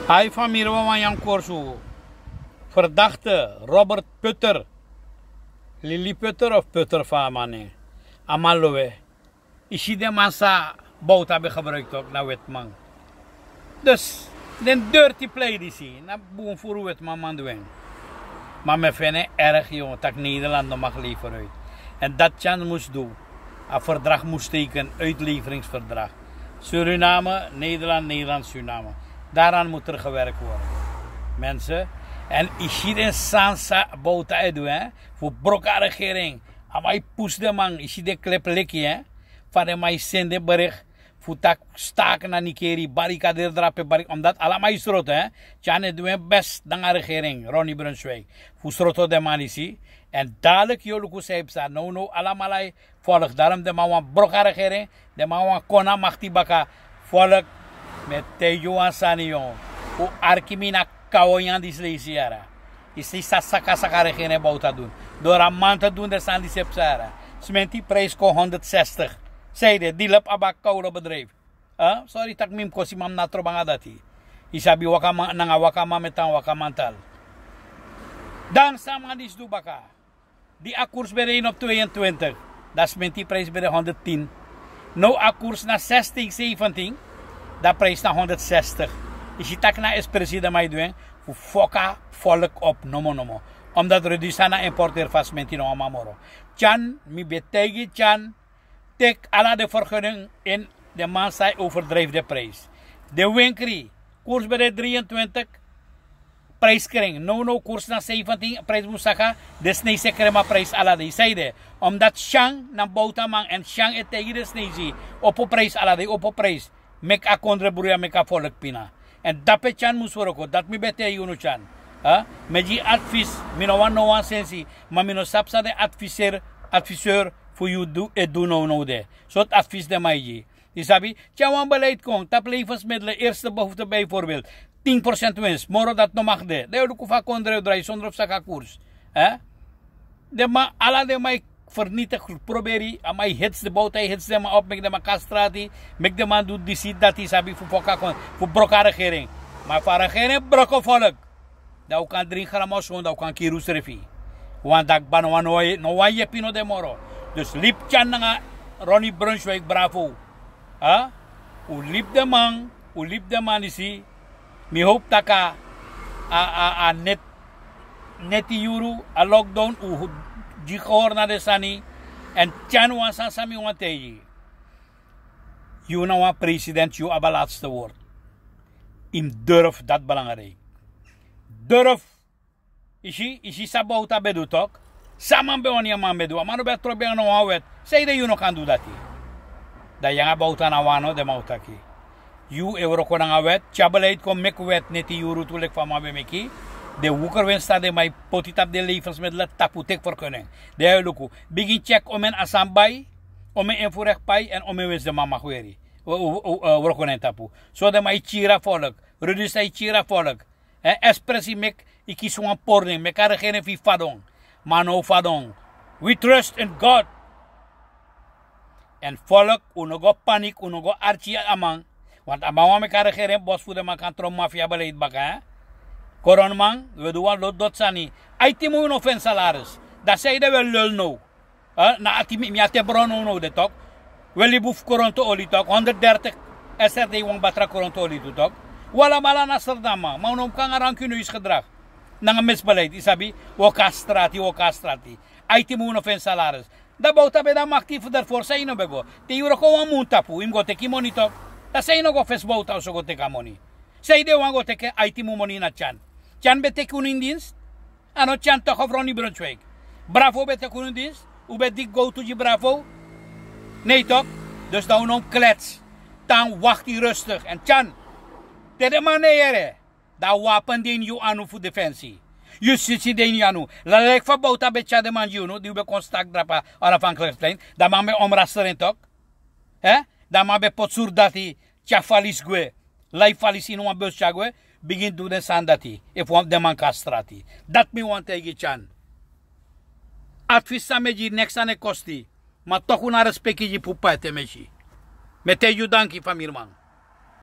Hij van Mirwa Jan Korsu. Verdachte Robert Putter. Lili Putter of Putter van mannen. Amalowe. Is hij de massa boot hebben gebruikt ook naar wetman. Dus, de dirty play die zie. Na boem voor wetman man doen. Maar me vinden erg jongen, dat Nederland nog mag leveren uit. En dat Jan moest doen. Een verdrag moest tekenen, uitleveringsverdrag. Suriname, Nederland, Nederland, Suriname. Daaraan moet er gewerkt worden. Mensen. En is je de Sansa boot uit doen, hè? Voor broka regering. Amai poes de man, is je de klep lekkie, hè? Van de mij zende bericht. Voor tak staken naar Nikeri, barricade drapen, omdat allemaal is rood, hè? Tjane doen best dan de regering, Ronnie Brunswijk. Voor stroto de man is hij. En dadelijk jullie zeggen, dat no, allemaal volk. Daarom de man van broka regering, de man van kona mag die baka volk met Tejo Sani, jongen. Hoe Arkimina Kawoyan die sleesie jaren. Is die saka regering bouwt doen. Door een man te doen, dat zijn die sepsara. Sment die prijs ko 160. Zei die lep abak koude bedrijf. Sorry tak mim kosi mam natro banga dati. Isabi wakama nanga wakama metan wakamantal. Dan sama dis du baka. Die akkoers bij op 22. Dat sment die prijs bij 110. Nou akkoers na 16, 17. Dat prijs naar 160. Is je tak na is-president mij doen. Voor foka volk op nomo. Omdat Redusana importeer vast met in Amamoro. Chan, mi betegi Chan. Tek alla de vergunning in de man zij overdrijft de prijs. De winkri, koers bij de 23. Prijskring. No, koers naar 17. Prijs moesaka. De sneeze krema prijs alla de. Zeide. Omdat Shang naar Boutamang en Shang het tegen de sneeze. Op prijs alla de. Op prijs. Mek a kontre mek a volk pina. En dat pe Chan moest worden. Dat mi bete you no Chan. Met die advies. Mino wan sensi. Maar mino sapsa de adviseur. Voor je doen no de. Zo'n advies de mij. Je sabi, tjawaan beleid kon, tap levensmiddelen, eerste behoefte bijvoorbeeld, 10% winst, moro dat no mag de. De heb ik vaak draai zonder op zaka koers. De ma, alla de mij vernietig, probeer je, aan mij hits de boot, hij hits de ma op, mek de ma kastrati, mek de man doet die ziet dat hij sabi, voor broka regering. Maar voor regering broko volk. Dat kan 3 gram of zo, dat kan kirus refi. Want dat ban no wan je pino de moro. Dus liep Chan nga Ronnie Brunswijk bravo. U liep de man isi. Mi hoop taka a net euro a lockdown u jikor na de sani en Chan wan san sami wan teji. You nou een president, you aba laatste woord. Im durf dat belangrijk. Durf. Isi sabouta bedu tok. Saman be oni man bedu. Amano be trobe no hawet. Say de you no kan do that. Da yang abouta na wano de mautaki. You euro ko na wet. Chabelait ko mek wet neti euro tulek van mabe meki. De woeker wensta de my potitap de levensmiddelen taputek vergunning. De heuluku. Begin check om en asambay. Om en invoerrecht pai en om en wens de mama gweri. Workonen tapu. So de my chira volk. Reduce chira volk. Espressi mek ikisuan porning. Mekare gene fi fadong. Mano fadong. We trust in God. En volk, unogo paniek, unogo archie amang. Want amang me kare gere bos fu de man kan trom mafia beleid baka. Koron man, we doen lot dot sani. Aiti mo no fen salaris. Da say de wel lul no. Na ati mi ate brono no de tok. Weli buf koronto oli tok 130 SRD wong batra koronto oli tu tok. Wala mala Amsterdam ma unom kan arang kuno is gedrag. Nang misbeleid isabi o castrati. Aiti mo no fen salaris. Da bauta be da makti daarvoor say no bego. Te euro ko wan munta pu im go te kimoni tok. Da say no go fes bauta so go te kamoni. Say de wan go te ke aiti mo moni na Chan. Chan be te kunin dienst. Ano Chan toch of Ronnie Brunswijk. Bravo be te kunin dienst. U be dik go to je bravo. Nee toch? Dus dan unom klets. Dan wacht hij rustig. En Chan. Te de maniere. Da wapen den you anu voor defensie. Justitie den you anu. La lek van bouta betja de man you no. Die be constak drapa onafhankelijkheid. Da man be omrasteren toch? Da man be potsur dati. Tja falis gue. Lai falis in wan bus chagwe. Begin do den sandati. If wan de man kastrati. Dat mi wan tegi Chan. Advisa meji next ane kosti. Maar toch een respectje voor paite meji. Met je dankie van Mirman.